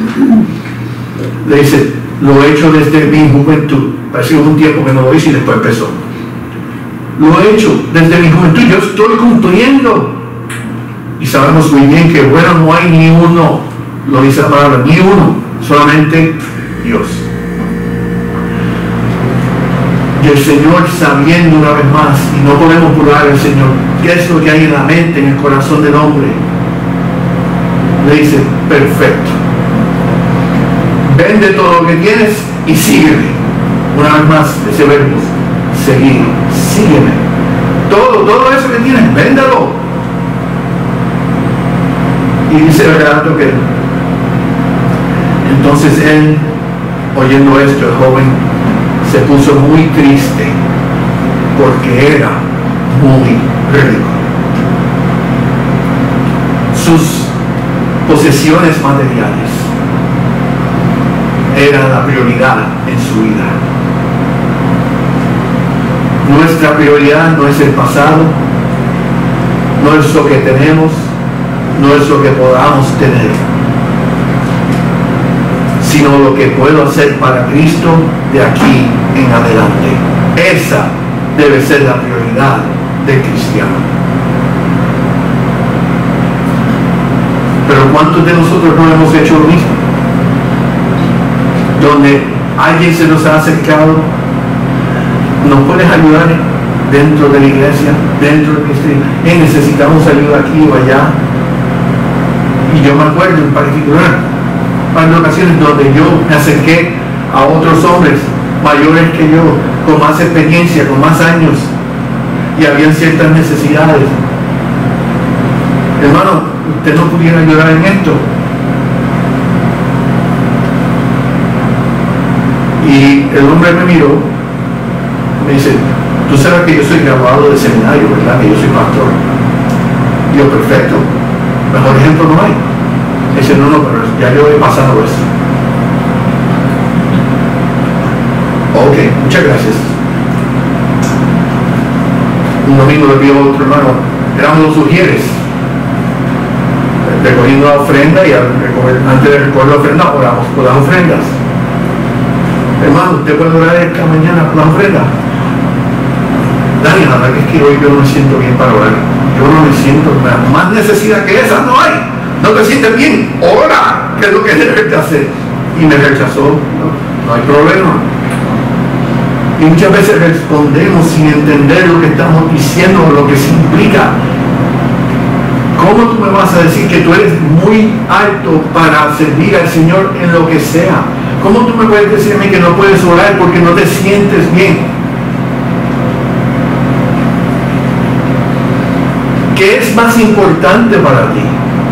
le dice: lo he hecho desde mi juventud. Pareció un tiempo que no lo hice y después empezó. Lo he hecho desde mi juventud, yo estoy cumpliendo. Y sabemos muy bien que bueno no hay ni uno, lo dice la palabra, ni uno, solamente Dios. Y el Señor, sabiendo una vez más, y no podemos burlar al Señor, qué es lo que hay en la mente, en el corazón del hombre, le dice: perfecto, vende todo lo que tienes y sígueme. Una vez más, ese verbo, seguir, sígueme. Todo, todo eso que tienes, véndelo. Y dice el relato que entonces él, oyendo esto, el joven se puso muy triste porque era muy rico. Sus posesiones materiales eran la prioridad en su vida. Nuestra prioridad no es el pasado, no es lo que tenemos, no es lo que podamos tener, sino lo que puedo hacer para Cristo de aquí en adelante. Esa debe ser la prioridad del cristiano. Pero ¿cuántos de nosotros no hemos hecho lo mismo? Donde alguien se nos ha acercado: ¿nos puedes ayudar dentro de la iglesia, dentro del ministerio? Eh, necesitamos ayuda aquí o allá. Y yo me acuerdo en particular varias ocasiones donde yo me acerqué a otros hombres mayores que yo, con más experiencia, con más años, y habían ciertas necesidades. Hermano, ¿usted no pudiera ayudar en esto? Y el hombre me miró, me dice: tú sabes que yo soy graduado de seminario, ¿verdad? Que yo soy pastor. Y yo: perfecto, mejor ejemplo no hay. Dice: no, no, pero ya yo he pasado eso. Ok, muchas gracias. Un domingo le pido a otro hermano, éramos los sugieres, recogiendo la ofrenda, y al recoger, antes de recoger la ofrenda oramos por las ofrendas. Hermano, ¿usted puede orar esta mañana por la ofrenda? Dani, la verdad que es que hoy yo no me siento bien para orar. Yo no me siento, más necesidad que esa no hay. No te sientes bien, ora, que es lo que debes de hacer. Y me rechazó. No, no hay problema. Y muchas veces respondemos sin entender lo que estamos diciendo o lo que se implica. ¿Cómo tú me vas a decir que tú eres muy alto para servir al Señor en lo que sea? ¿Cómo tú me puedes decir a mí que no puedes orar porque no te sientes bien? ¿Qué es más importante para ti?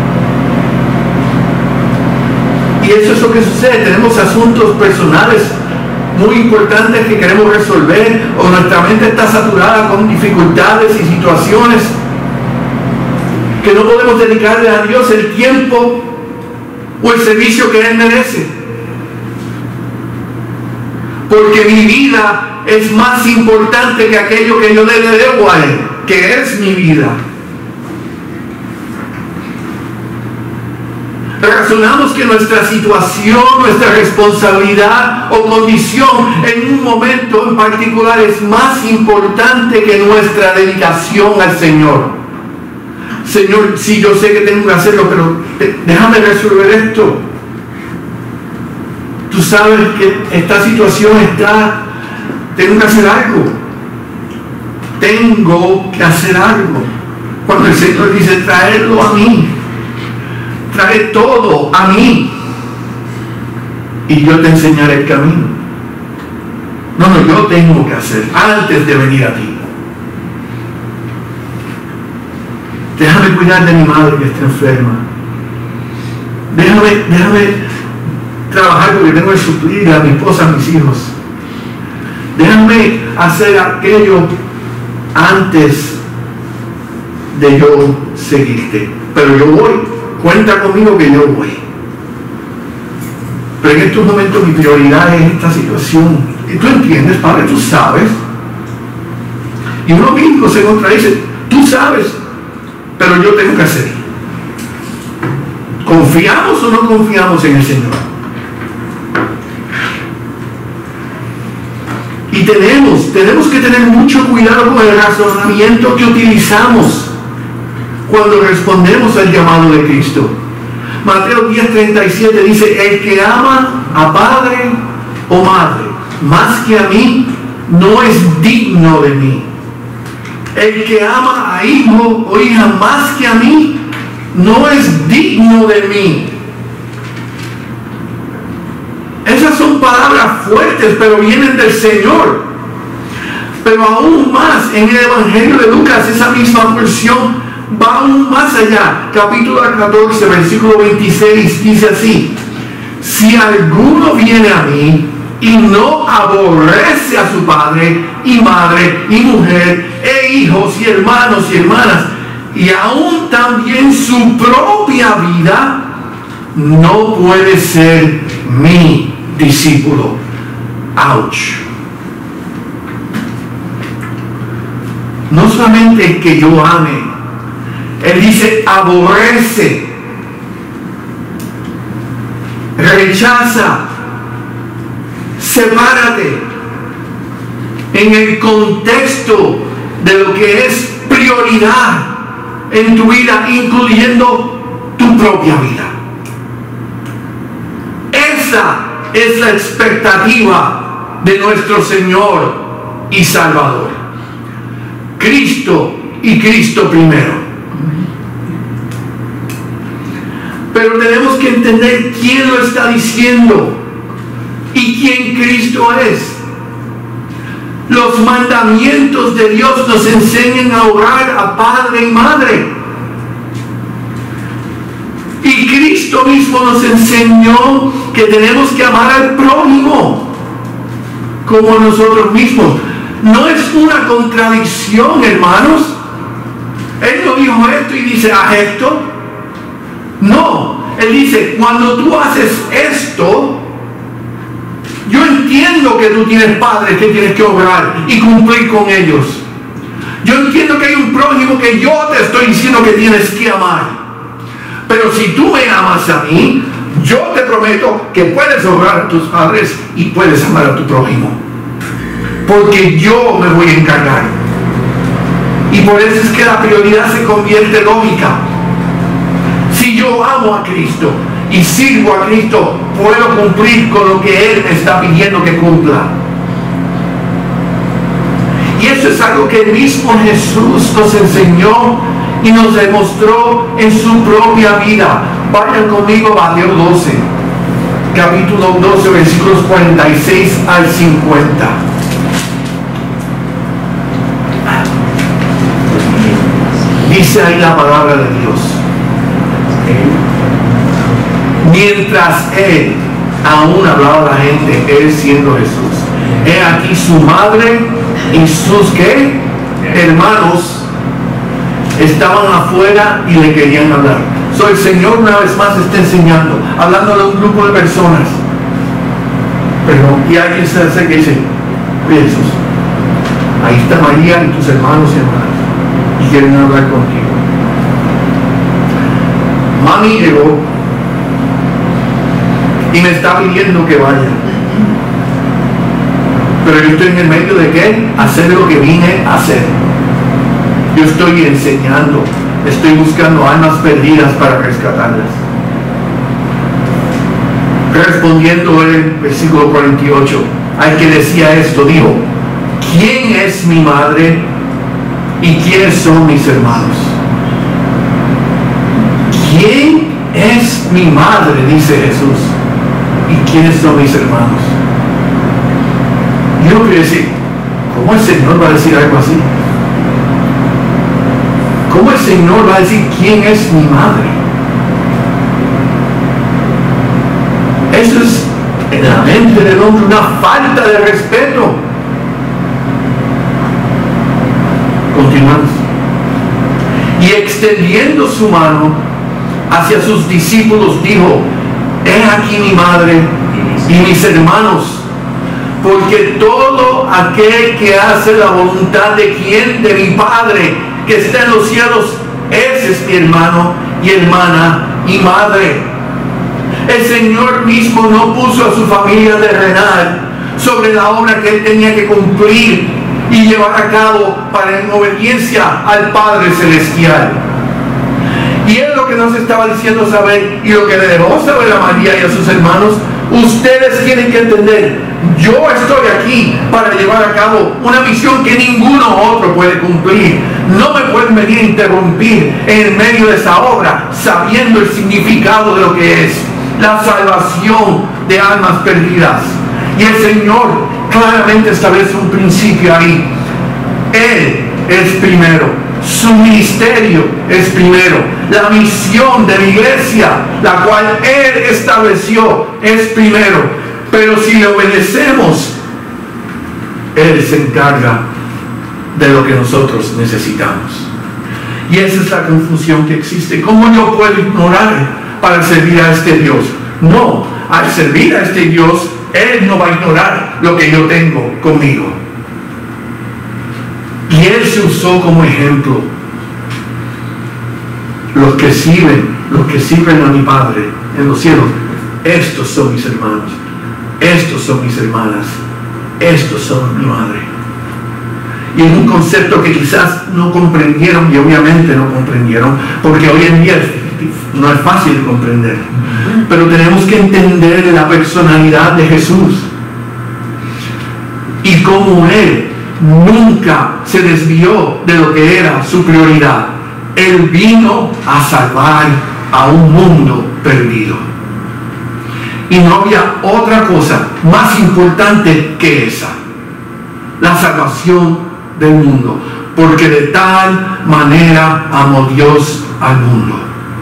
Y eso es lo que sucede. Tenemos asuntos personales muy importantes que queremos resolver, o nuestra mente está saturada con dificultades y situaciones que no podemos dedicarle a Dios el tiempo o el servicio que Él merece. Porque mi vida es más importante que aquello que yo le debo a Él, que es mi vida. Razonamos que nuestra situación, nuestra responsabilidad o condición en un momento en particular es más importante que nuestra dedicación al Señor. Señor, sí, yo sé que tengo que hacerlo, pero déjame resolver esto. Tú sabes que esta situación está, tengo que hacer algo. Tengo que hacer algo. Cuando el Señor dice, traerlo a mí, trae todo a mí, y yo te enseñaré el camino. No, no, yo tengo que hacer antes de venir a ti. Déjame cuidar de mi madre que está enferma. Déjame, déjame trabajar porque tengo que suplir a mi esposa, a mis hijos. Déjame hacer aquello antes de yo seguirte. Pero yo voy. Cuenta conmigo que yo voy. Pero en estos momentos mi prioridad es esta situación. Y tú entiendes, Padre, tú sabes. Y uno mismo se contradice. Tú sabes. Pero yo tengo que hacer. ¿Confiamos o no confiamos en el Señor? Y tenemos, tenemos que tener mucho cuidado con el razonamiento que utilizamos cuando respondemos al llamado de Cristo. Mateo diez treinta y siete dice, el que ama a padre o madre más que a mí, no es digno de mí. El que ama a hijo o hija más que a mí, no es digno de mí. Esas son palabras fuertes, pero vienen del Señor. Pero aún más, en el Evangelio de Lucas, esa misma porción va aún más allá. Capítulo catorce, versículo veintiséis, dice así: si alguno viene a mí y no aborrece a su padre y madre y mujer e hijos y hermanos y hermanas, y aún también su propia vida, no puede ser mi discípulo. Ouch. No solamente que yo ame, él dice aborrece, rechaza, sepárate en el contexto de lo que es prioridad en tu vida, incluyendo tu propia vida. Esa es la expectativa de nuestro Señor y Salvador. Cristo y Cristo primero. Pero tenemos que entender quién lo está diciendo y quién Cristo es. Los mandamientos de Dios nos enseñan a orar a padre y madre. Y Cristo mismo nos enseñó que tenemos que amar al prójimo como nosotros mismos. No es una contradicción, hermanos. Él no dijo esto y dice, haz esto. No, él dice, cuando tú haces esto, yo entiendo que tú tienes padres que tienes que obrar y cumplir con ellos. Yo entiendo que hay un prójimo que yo te estoy diciendo que tienes que amar. Pero si tú me amas a mí, yo te prometo que puedes obrar a tus padres y puedes amar a tu prójimo. Porque yo me voy a encargar. Y por eso es que la prioridad se convierte lógica. Si yo amo a Cristo y sirvo a Cristo, puedo cumplir con lo que Él me está pidiendo que cumpla. Y eso es algo que el mismo Jesús nos enseñó y nos demostró en su propia vida. Vayan conmigo a Mateo doce, capítulo doce, versículos cuarenta y seis al cincuenta. Dice ahí la palabra de Dios. Mientras él aún hablaba a la gente, él siendo Jesús, he aquí su madre y sus ¿qué? hermanos estaban afuera y le querían hablar. So, el Señor una vez más está enseñando, hablando de un grupo de personas. Perdón, y alguien se hace que dice, oye Jesús, ahí está María y tus hermanos y hermanas y quieren hablar contigo. Mami llegó y me está pidiendo que vaya, pero yo estoy en el medio de qué? Hacer lo que vine a hacer. Yo estoy enseñando, estoy buscando almas perdidas para rescatarlas. Respondiendo el versículo cuarenta y ocho al que decía esto, dijo: ¿quién es mi madre y quiénes son mis hermanos? ¿Quién es mi madre?, dice Jesús, ¿y quiénes son mis hermanos? Yo quiero decir, ¿cómo el Señor va a decir algo así? ¿Cómo el Señor va a decir quién es mi madre? Eso es en la mente del hombre una falta de respeto. Continuamos. Y extendiendo su mano hacia sus discípulos dijo: he aquí mi madre y mis hermanos, porque todo aquel que hace la voluntad de quien, de mi Padre que está en los cielos, ese es mi hermano y hermana y madre. El Señor mismo no puso a su familia terrenal sobre la obra que Él tenía que cumplir y llevar a cabo para en obediencia al Padre Celestial. Y es lo que nos estaba diciendo saber, y lo que le dejó saber a María y a sus hermanos: ustedes tienen que entender, yo estoy aquí para llevar a cabo una misión que ninguno otro puede cumplir. No me pueden venir a interrumpir en medio de esa obra, sabiendo el significado de lo que es la salvación de almas perdidas. Y el Señor claramente establece un principio ahí. Él es primero, su ministerio es primero, la misión de la iglesia, la cual Él estableció, es primero. Pero si le obedecemos, Él se encarga de lo que nosotros necesitamos. Y esa es la confusión que existe. ¿Cómo yo puedo ignorar para servir a este Dios? No, al servir a este Dios, Él no va a ignorar lo que yo tengo conmigo. Y Él se usó como ejemplo. Los que sirven, los que sirven a mi Padre en los cielos, estos son mis hermanos, estos son mis hermanas, estos son mi madre. Y es un concepto que quizás no comprendieron, y obviamente no comprendieron, porque hoy en día no es fácil de comprender. Pero tenemos que entender la personalidad de Jesús y cómo Él nunca se desvió de lo que era su prioridad. Él vino a salvar a un mundo perdido. Y no había otra cosa más importante que esa: la salvación del mundo. Porque de tal manera amó Dios al mundo.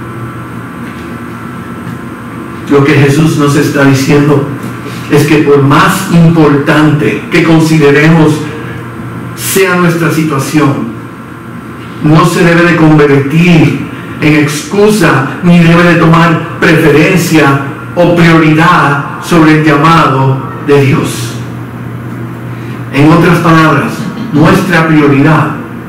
Lo que Jesús nos está diciendo es que por más importante que consideremos sea nuestra situación, no se debe de convertir en excusa ni debe de tomar preferencia o prioridad sobre el llamado de Dios. En otras palabras, nuestra prioridad,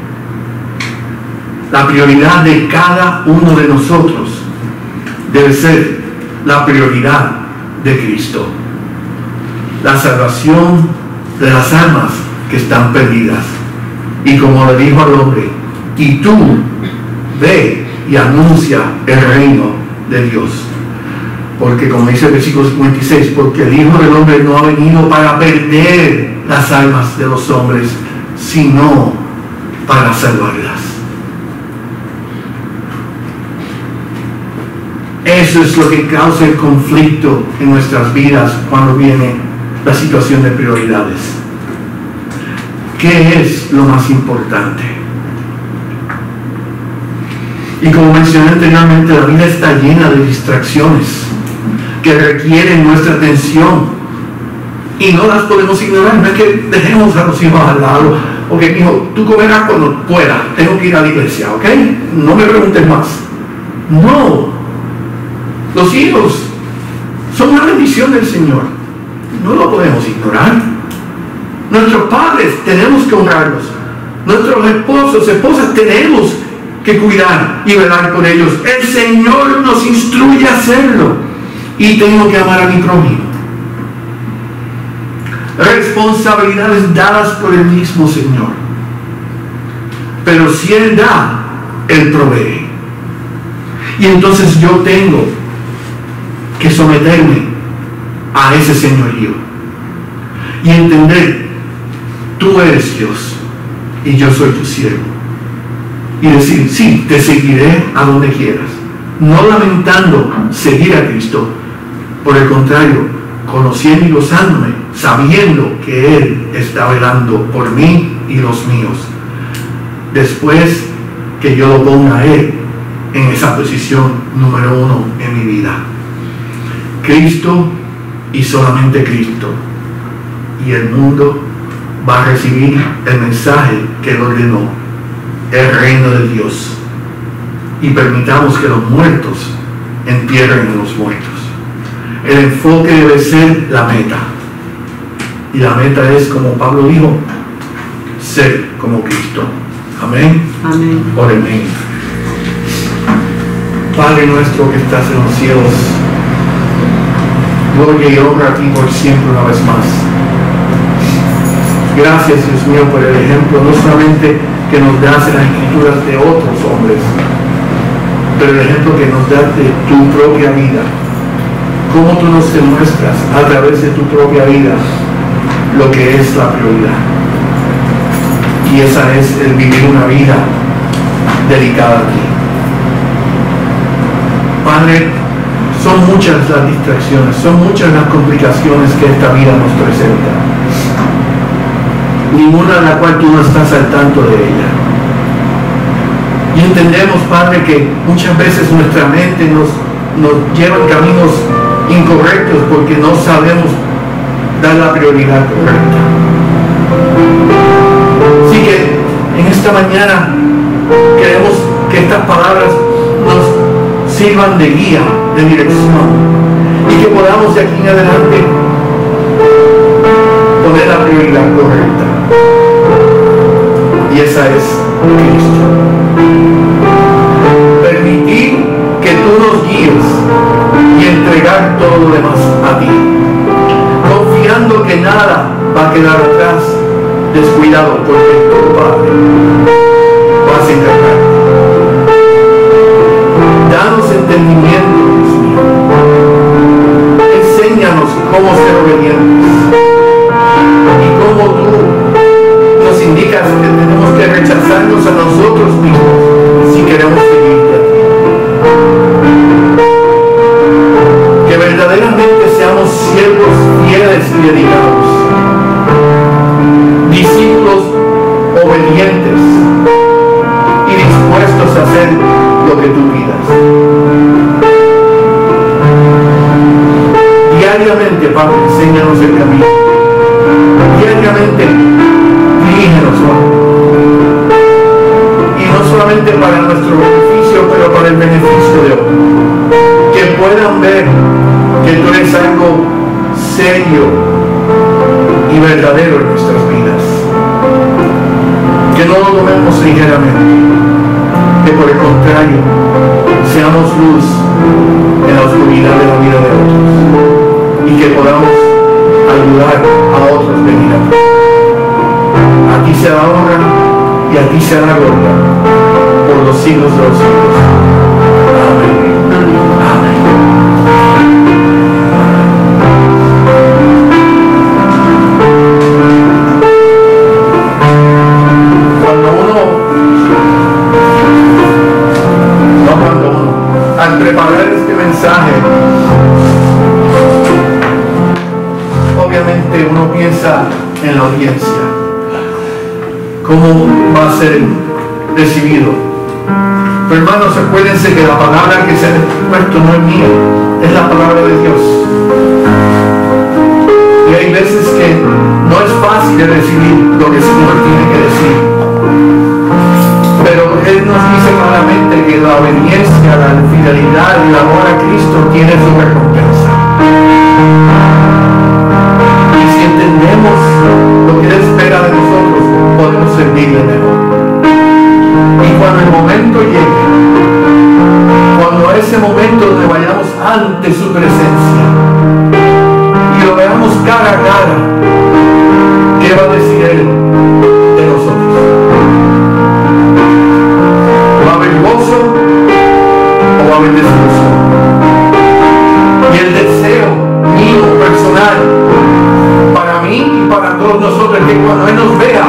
la prioridad de cada uno de nosotros, debe ser la prioridad de Cristo, la salvación de las almas que están perdidas. Y como le dijo al hombre: y tú ve y anuncia el reino de Dios. Porque como dice el versículo cincuenta y seis, porque el Hijo del Hombre no ha venido para perder las almas de los hombres, sino para salvarlas. Eso es lo que causa el conflicto en nuestras vidas cuando viene la situación de prioridades. ¿Qué es lo más importante? Y como mencioné anteriormente, la vida está llena de distracciones que requieren nuestra atención y no las podemos ignorar. No es que dejemos a los hijos al lado: ok, hijo, tú comerás cuando puedas, tengo que ir a la iglesia, ok, no me preguntes más. No, los hijos son una bendición del Señor, no lo podemos ignorar. Nuestros padres tenemos que honrarlos, nuestros esposos, esposas, tenemos que cuidar y velar por ellos. El Señor nos instruye a hacerlo. Y tengo que amar a mi prójimo. Responsabilidades dadas por el mismo Señor. Pero si Él da, Él provee. Y entonces yo tengo que someterme a ese señorío y entender, tú eres Dios y yo soy tu siervo. Y decir, sí, te seguiré a donde quieras. No lamentando seguir a Cristo, por el contrario, conociendo y gozándome, sabiendo que Él está velando por mí y los míos. Después que yo lo ponga a Él en esa posición número uno en mi vida. Cristo y solamente Cristo. Y el mundo va a recibir el mensaje que Él ordenó, el reino de Dios. Y permitamos que los muertos entierren a los muertos. El enfoque debe ser la meta. Y la meta es, como Pablo dijo, ser como Cristo. Amén. Amén. Oremos. Padre nuestro que estás en los cielos, gloria y honra a ti por siempre una vez más. Gracias, Dios mío, por el ejemplo, no solamente que nos das en las escrituras de otros hombres, pero el ejemplo que nos das de tu propia vida. Cómo tú nos demuestras a través de tu propia vida lo que es la prioridad. Y esa es el vivir una vida dedicada a ti. Padre, son muchas las distracciones, son muchas las complicaciones que esta vida nos presenta. Ninguna de la cual tú no estás al tanto de ella. Y entendemos, Padre, que muchas veces nuestra mente nos, nos lleva en caminos incorrectos porque no sabemos dar la prioridad correcta. Así que en esta mañana queremos que estas palabras nos sirvan de guía, de dirección, y que podamos de aquí en adelante poner la prioridad correcta. Y esa es Cristo. Permitir que tú nos guíes y entregar todo lo demás a ti, confiando que nada va a quedar atrás descuidado, porque tu Padre vas a encargarte. Danos entendimiento, Dios mío. Enséñanos cómo ser obedientes y cómo tú nos indicas que tenemos que rechazarnos a nosotros mismos si queremos seguirte a ti. Que verdaderamente seamos siervos fieles y dedicados, discípulos obedientes y dispuestos a hacer lo que tú pidas. Diariamente, Padre, enséñanos el camino. Diariamente, dirígenos, Padre. Y no solamente para nuestro beneficio, pero para el beneficio de otros. Que puedan ver que tú eres algo serio y verdadero en nuestras vidas. Que no lo tomemos ligeramente. Que por el contrario, seamos luz en la oscuridad de la vida de otros. Y que podamos ayudar a otros a venir a ti. A ti sea la honra y a ti sea la gloria por los siglos de los siglos. Amén. Amén. Cuando uno, no cuando uno, al preparar este mensaje, obviamente uno piensa en la audiencia, cómo va a ser recibido. Pero hermanos, acuérdense que la palabra que se ha puesto no es mía, es la palabra de Dios. Y hay veces que no es fácil de recibir lo que el Señor tiene que decir. Pero Él nos dice claramente que la obediencia, la fidelidad y el amor a Cristo tiene su recompensa. Si entendemos lo que Él espera de nosotros, podemos servirle mejor. Y cuando el momento llegue, cuando ese momento donde vayamos ante su presencia y lo veamos cara a cara, ¿qué va a decir Él de nosotros? ¿Va a haber gozo o va a nueva desilusión. Y el deseo mío personal para mí y para todos nosotros es que cuando Él nos vea,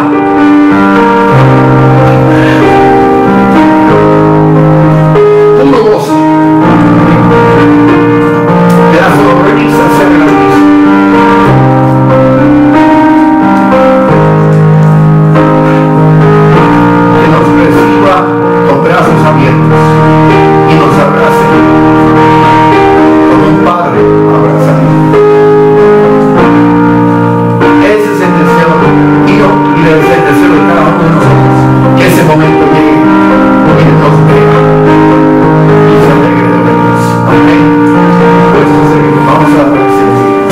puro gozo, pedazo de risa hacia la misma. Que nos reciba con brazos abiertos y nos abrace como un padre abraza. Ese es el deseo mío y el deseo de cada uno de nosotros, que ese momento llegue y nos vea y se alegre de vernos. Amén. Puesto seguir, vamos a agradecer.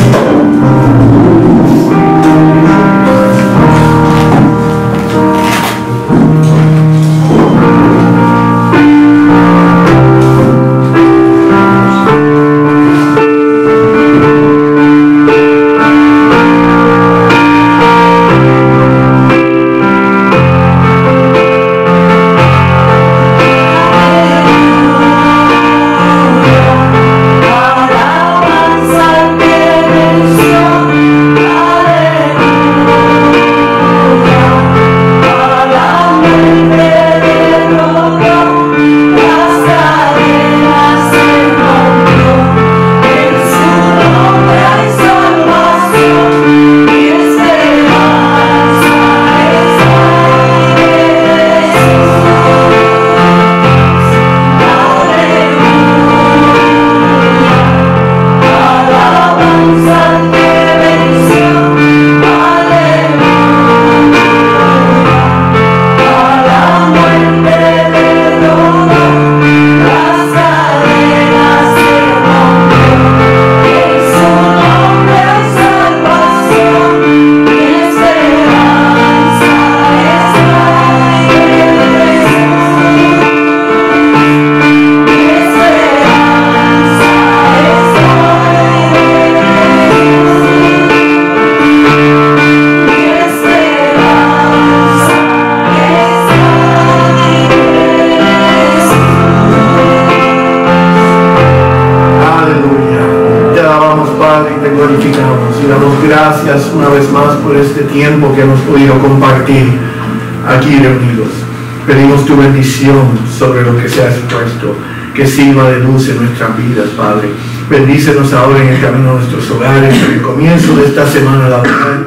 Gracias una vez más por este tiempo que hemos podido compartir aquí reunidos. Pedimos tu bendición sobre lo que se ha expuesto, que sirva de luz en nuestras vidas, Padre. Bendícenos ahora en el camino de nuestros hogares, en el comienzo de esta semana laboral.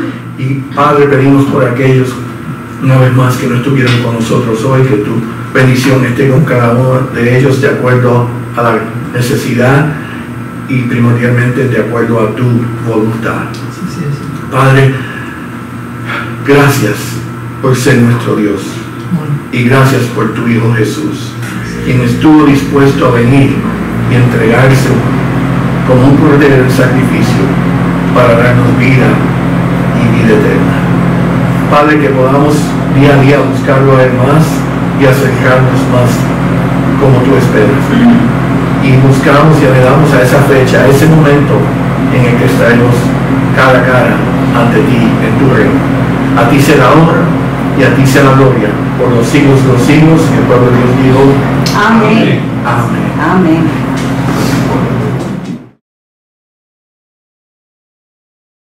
Y Padre, pedimos por aquellos, una vez más, que no estuvieron con nosotros hoy, que tu bendición esté con cada uno de ellos de acuerdo a la necesidad y primordialmente de acuerdo a tu voluntad. Padre, gracias por ser nuestro Dios y gracias por tu Hijo Jesús, quien estuvo dispuesto a venir y entregarse como un cordero en sacrificio para darnos vida y vida eterna. Padre, que podamos día a día buscarlo a Él más y acercarnos más como tú esperas. Y buscamos y anhelamos a esa fecha, a ese momento en el que estaremos cara a cara ante ti en tu reino. A ti sea la honra y a ti sea la gloria por los siglos de los siglos. Y el pueblo de Dios dijo: Amén. Amén. Amén.